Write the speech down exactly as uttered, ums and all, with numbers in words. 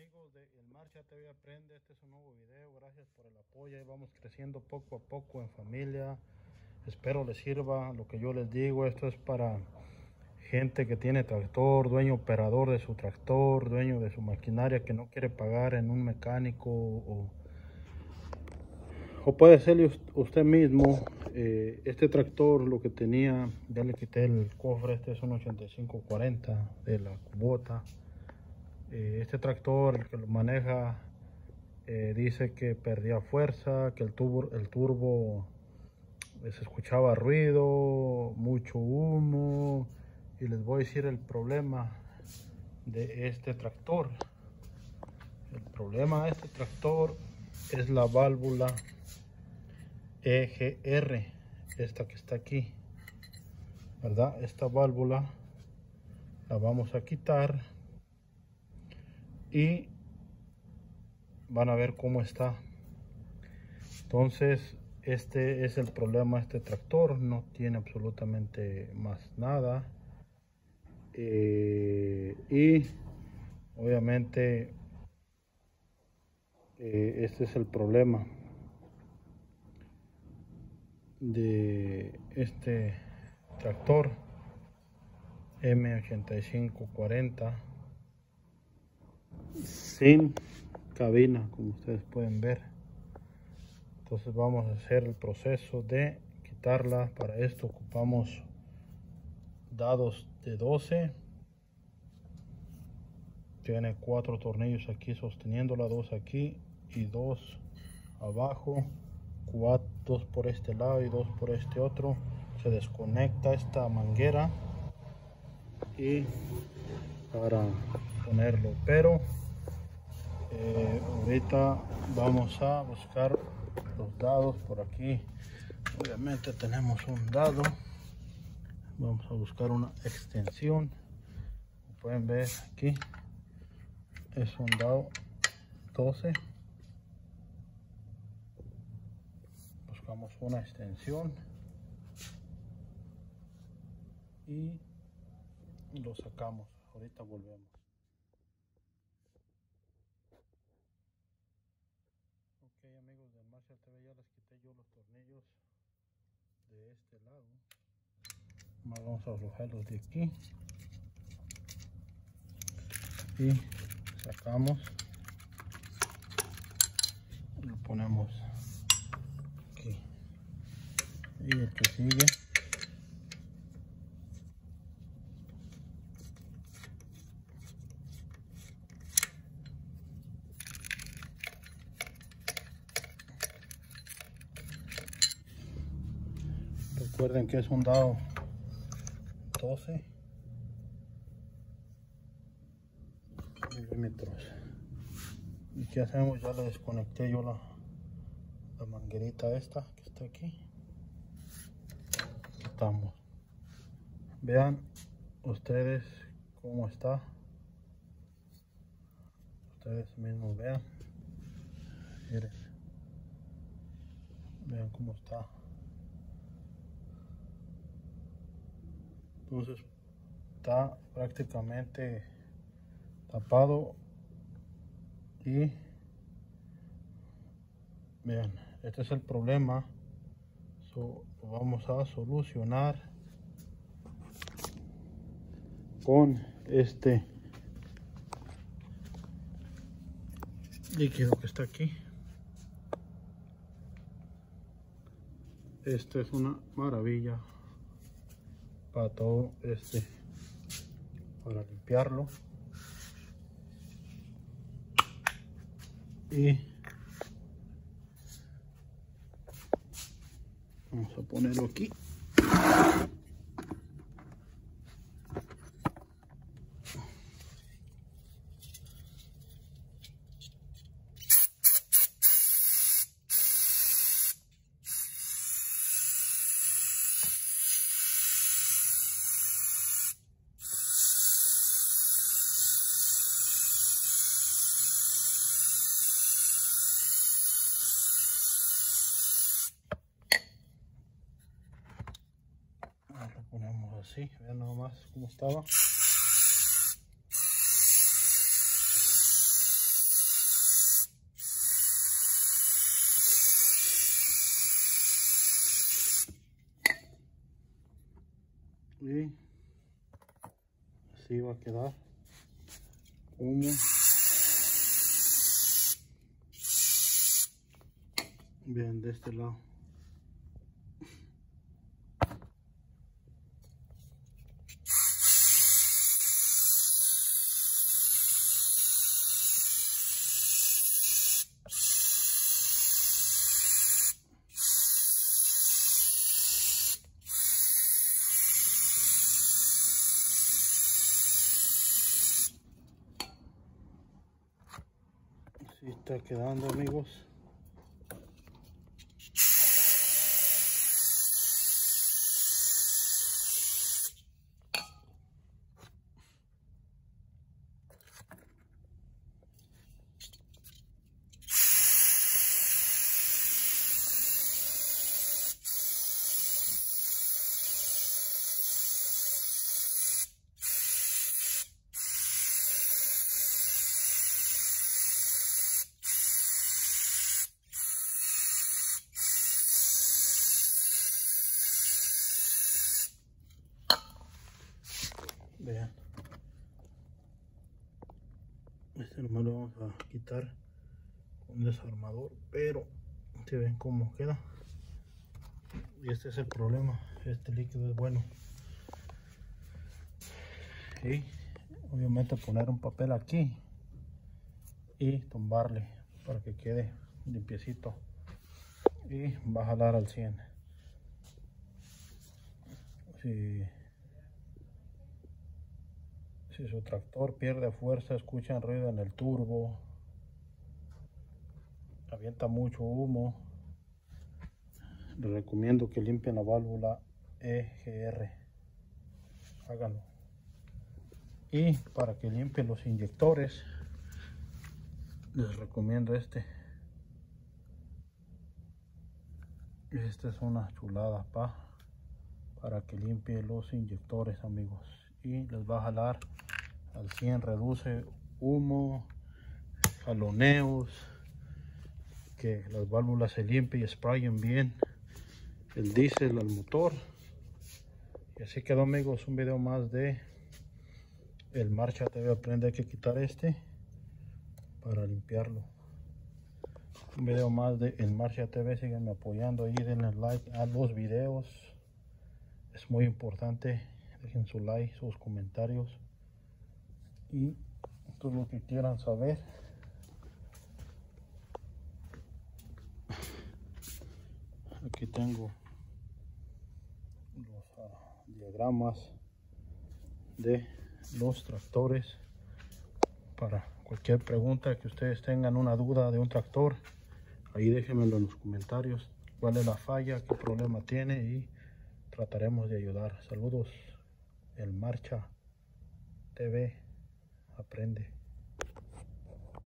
amigos de El Marcha T V Aprende, este es un nuevo video, gracias por el apoyo, y vamos creciendo poco a poco en familia. Espero les sirva lo que yo les digo. Esto es para gente que tiene tractor, dueño operador de su tractor, dueño de su maquinaria que no quiere pagar en un mecánico, o, o puede ser usted mismo. Eh, este tractor, lo que tenía, ya le quité el cofre. Este es un ochenta y cinco cuarenta de la Kubota. Eh, este tractor, el que lo maneja, eh, dice que perdía fuerza, que el turbo, el turbo eh, se escuchaba ruido, mucho humo. Y les voy a decir el problema de este tractor. El problema de este tractor es la válvula E G R, esta que está aquí, ¿verdad? Esta válvula la vamos a quitar y van a ver cómo está. Entonces, este es el problema de este tractor. No tiene absolutamente más nada. Eh, y obviamente eh, este es el problema de este tractor M ochenta y cinco cuarenta sin cabina, como ustedes pueden ver. Entonces vamos a hacer el proceso de quitarla. Para esto ocupamos dados de doce. Tiene cuatro tornillos aquí sosteniéndola, dos aquí y dos abajo, cuatro, dos por este lado y dos por este otro. Se desconecta esta manguera y para ponerlo, pero eh, ahorita vamos a buscar los dados por aquí. Obviamente tenemos un dado. Vamos a buscar una extensión. Como pueden ver aquí, es un dado doce. Buscamos una extensión y lo sacamos. Ahorita volvemos. Ok, amigos del Marcha T V, ya les quité yo los tornillos de este lado. Más vamos a aflojarlos de aquí y sacamos, lo ponemos aquí. Y el que sigue, recuerden que es un dado doce milímetros. ¿Y qué hacemos? Ya le desconecté yo la, la manguerita esta que está aquí. Quitamos. Vean ustedes cómo está. Ustedes mismos vean. Miren. Vean cómo está. Entonces está prácticamente tapado y vean, este es el problema. So, lo vamos a solucionar con este líquido que está aquí. Esto es una maravilla para todo este, para limpiarlo. Y vamos a ponerlo aquí. Lo ponemos así, vean nada más cómo estaba. así va a quedar. Humo. Vean de este lado. Así está quedando, amigos. Vean, este nomás lo vamos a quitar con un desarmador, pero se ven cómo queda. Y este es el problema, este líquido es bueno. Y obviamente poner un papel aquí y tumbarle para que quede limpiecito, y va a jalar al cien. Si Si su tractor pierde fuerza, escuchan ruido en el turbo, avienta mucho humo, les recomiendo que limpien la válvula E G R. Háganlo. Y para que limpien los inyectores, les recomiendo este. Esta es una chulada pa, para que limpie los inyectores, amigos. Y les va a jalar al cien, reduce humo, jaloneos, que las válvulas se limpien y sprayen bien el diésel al motor. Y así quedó, amigos, un video más de el Marcha T V Aprende. Hay que quitar este para limpiarlo. Un video más de el Marcha T V. Síganme apoyando ahí, denle like a los videos, es muy importante. Dejen su like, sus comentarios y todo lo que quieran saber. Aquí tengo los uh, diagramas de los tractores. Para cualquier pregunta que ustedes tengan, una duda de un tractor, ahí déjenmelo en los comentarios, cuál es la falla, qué problema tiene, y trataremos de ayudar. Saludos, el Marcha T V Aprende.